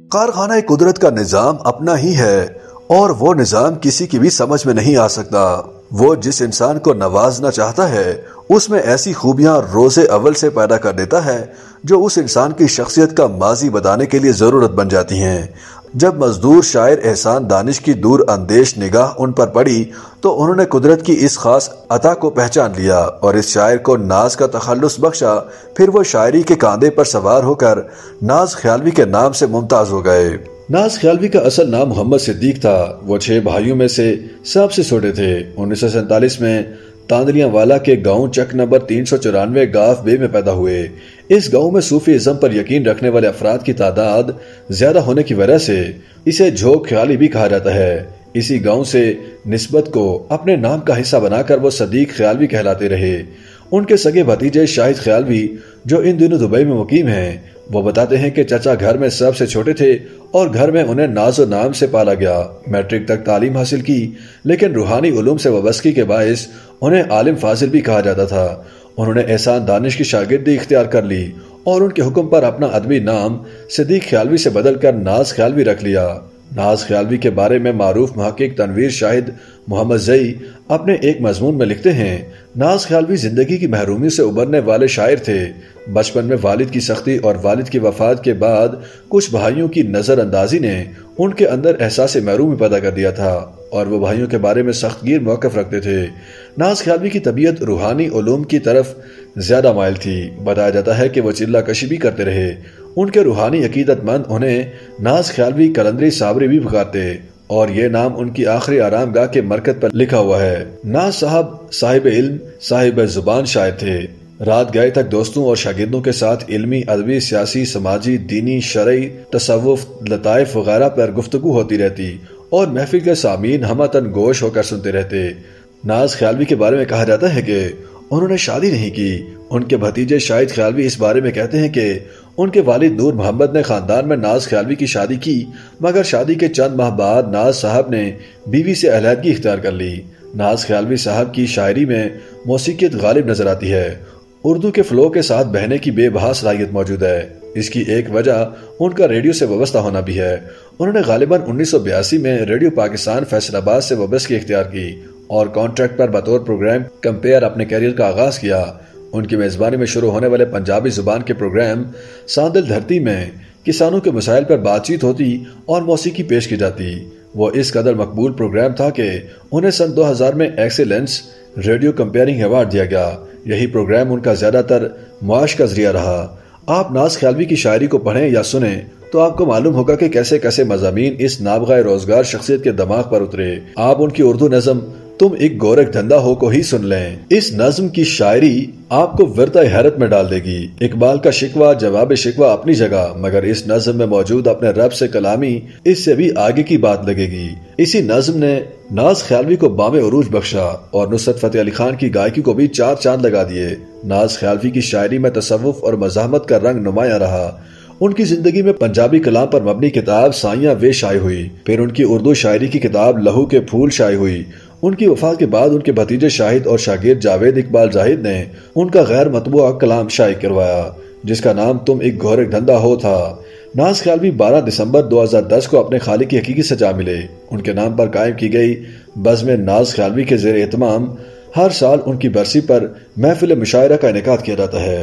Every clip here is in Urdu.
کارخانہ قدرت کا نظام اپنا ہی ہے اور وہ نظام کسی کی بھی سمجھ میں نہیں آ سکتا۔ وہ جس انسان کو نوازنا چاہتا ہے اس میں ایسی خوبیاں روز اول سے پیدا کر دیتا ہے جو اس انسان کی شخصیت کا ماضی بتانے کے لیے ضرورت بن جاتی ہیں۔ جب مزدور شاعر احسان دانش کی دور اندیش نگاہ ان پر پڑی تو انہوں نے قدرت کی اس خاص عطا کو پہچان لیا اور اس شاعر کو ناز کا تخلص بخشا۔ پھر وہ شاعری کے کاندھے پر سوار ہو کر ناز خیالوی کے نام سے ممتاز ہو گئے۔ ناز خیالوی کا اصل نام محمد صدیق تھا۔ وہ 6 بھائیوں میں سے سب سے چھوٹے تھے۔ 1947 میں تاندلیاں والا کے گاؤں چک نمبر 394 گاف بے میں پیدا ہوئے۔ اس گاؤں میں صوفی ازم پر یقین رکھنے والے افراد کی تعداد زیادہ ہونے کی وجہ سے اسے جھوک خیالی بھی کہا جاتا ہے۔ اسی گاؤں سے نسبت کو اپنے نام کا حصہ بنا کر وہ صدیق خیالوی کہلاتے رہے۔ ان کے سگے بھتیجے شاہد خیالوی جو ان دنوں دبئی میں مقیم ہیں، وہ بتاتے ہیں کہ چچا گھر میں سب سے چھوٹے تھے اور گھر میں انہیں ناز و نام سے پالا گیا۔ میٹرک تک تعلیم حاصل کی لیکن روحانی علوم سے وابستگی کے باعث انہیں عالم فاضل بھی کہا جاتا تھا۔ انہوں نے احسان دانش کی شاگردی اختیار کر لی اور ان کے حکم پر اپنا ادبی نام صدیق خیالوی سے بدل کر ناز خیالوی رکھ لیا۔ ناز خیالوی کے بارے میں معروف محقق تنویر شاہد محمد زئی اپنے ایک مضمون میں لکھتے ہیں، ناز خیالوی زندگی کی محرومی سے ابھرنے والے شاعر تھے۔ بچپن میں والد کی سختی اور والد کی وفات کے بعد کچھ بھائیوں کی نظر اندازی نے ان کے اندر احساس محرومی پیدا کر دیا تھا اور وہ بھائیوں کے بارے میں سخت گیر موقف رکھتے تھے۔ ناز خیالوی کی طبیعت روحانی علوم کی طرف زیادہ مائل تھی۔ بتایا جاتا ہے کہ وہ چلہ کشی بھی کرتے رہے۔ ان کے روحانی عقیدت مند انہیں ناز خیالوی کلندری صابری بھی پکارتے اور یہ نام ان کی آخری آرام گاہ کے مرکز پر لکھا ہوا ہے۔ ناز صاحب علم صاحب زبان شاعر تھے۔ رات گئے تک دوستوں اور شاگردوں کے ساتھ علمی، ادبی، سیاسی، سماجی، دینی، شرعی، تصوف، لطائف وغیرہ پر گفتگو ہوتی رہتی اور محفل کے سامعین ہمہ گوش ہو کر سنتے رہتے۔ ناز خیالوی کے بارے میں کہا جاتا ہے کہ انہوں نے شادی نہیں کی۔ ان کے بھتیجے شاہد خیالوی اس بارے میں کہتے ہیں کہ ان کے والد نور محمد نے خاندان میں ناز خیالوی کی شادی کی، مگر شادی کے چند ماہ بعد ناز صاحب نے بیوی سے علیحدگی اختیار کر لی۔ ناز خیالوی صاحب کی شاعری میں موسیقیت غالب نظر آتی ہے۔ اردو کے فلو کے ساتھ بہنے کی بے بہا صلاحیت موجود ہے۔ اس کی ایک وجہ ان کا ریڈیو سے وابستہ ہونا بھی ہے۔ انہوں نے غالباً 1982 میں ریڈیو پاکستان فیصل آباد سے وابستگی اختیار کی اور کانٹریکٹ پر بطور پروگرام کمپیئر اپنے کیریئر کا آغاز کیا۔ ان کی میزبانی میں شروع ہونے والے پنجابی زبان کے پروگرام ساندل دھرتی میں کسانوں کے مسائل پر بات چیت ہوتی اور موسیقی پیش کی جاتی۔ وہ اس قدر مقبول پروگرام تھا کہ انہیں سن 2000 میں ایکسیلنس ریڈیو کمپیئرنگ ایوارڈ دیا گیا۔ یہی پروگرام ان کا زیادہ تر معاش کا ذریعہ رہا۔ آپ ناز خیالوی کی شاعری کو پڑھیں یا سنیں تو آپ کو معلوم ہوگا کہ کیسے کیسے مضامین اس نابغہ روزگار شخصیت کے دماغ پر اترے۔ آپ ان کی اردو نظم تم ایک گورکھ دھندا ہو کو ہی سن لیں۔ اس نظم کی شاعری آپ کو ورطہ حیرت میں ڈال دے گی۔ اقبال کا شکوہ جواب شکوہ اپنی جگہ، مگر اس نظم میں موجود اپنے رب سے کلامی اس سے بھی آگے کی بات لگے گی۔ اسی نظم نے ناز خیالوی کو بام عروج بخشا اور نصرت فتح علی خان کی گائکی کو بھی 4 چاند لگا دیے۔ ناز خیالوی کی شاعری میں تصوف اور مزاحمت کا رنگ نمایاں رہا۔ ان کی زندگی میں پنجابی کلام پر مبنی کتاب سائیاں وے شائع ہوئی، پھر ان کی اردو شاعری کی کتاب لہو کے پھول شائع ہوئی۔ ان کی وفات کے بعد ان کے بھتیجے شاہد اور شاگرد جاوید اقبال زاہد نے ان کا غیر مطبوعہ کلام شائع کروایا جس کا نام تم ایک گورکھ دھندا ہو تھا۔ ناز خیالوی 12 دسمبر 2010 کو اپنے خالق کی حقیقی سے جا ملے۔ ان کے نام پر قائم کی گئی بزم ناز خیالوی کے زیر اہتمام ہر سال ان کی برسی پر محفل مشاعرہ کا انعقاد کیا جاتا ہے۔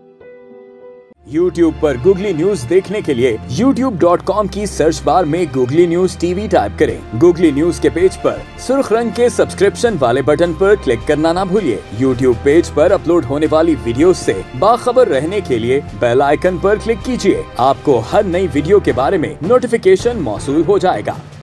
YouTube پر گوگلی نیوز دیکھنے کے لیے youtube.com کی سرچ بار میں Googly news T V type کریں۔ گوگلی نیوز کے پیج پر سرخ رنگ کے سبسکرپشن والے بٹن پر کلک کرنا نہ بھولیے۔ YouTube پیج پر اپلوڈ ہونے والی ویڈیوز سے باخبر رہنے کے لیے بیل آئیکن پر کلک کیجیے۔ آپ کو ہر نئی ویڈیو کے بارے میں نوٹیفیکیشن موصول ہو جائے گا۔